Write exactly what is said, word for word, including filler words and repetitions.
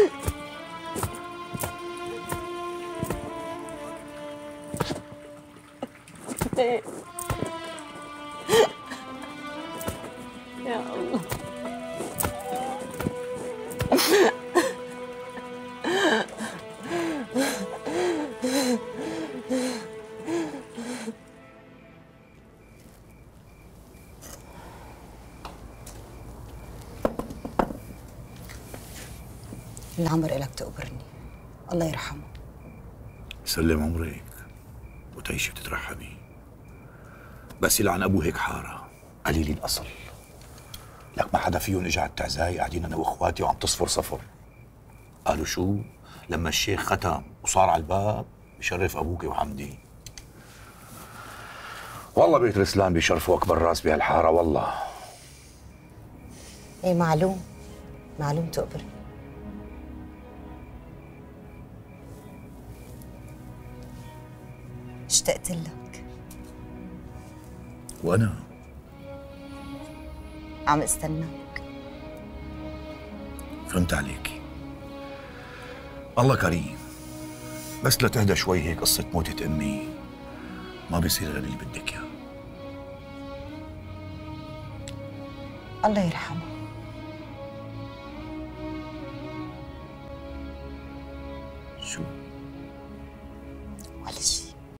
يا الله. العمر إلك تقبرني، الله يرحمه. سلم عمرك وتعيشي بتترحبي، بس يلعن ابوه هيك حاره قليل الاصل. لك ما حدا فيهم اجى على التعزاية، قاعدين انا واخواتي وعم تصفر صفر. قالوا شو؟ لما الشيخ ختم وصار على الباب بشرف ابوك وحمدي. والله بيت الاسلام بيشرفوا اكبر راس بهالحاره والله. ايه معلوم، معلوم تقبرني. اشتقت لك. وانا عم استناك. فهمت عليكي. الله كريم، بس لتهدى شوي هيك قصة موتة أمي ما بيصير غير اللي بدك إياه. الله يرحمه. شو؟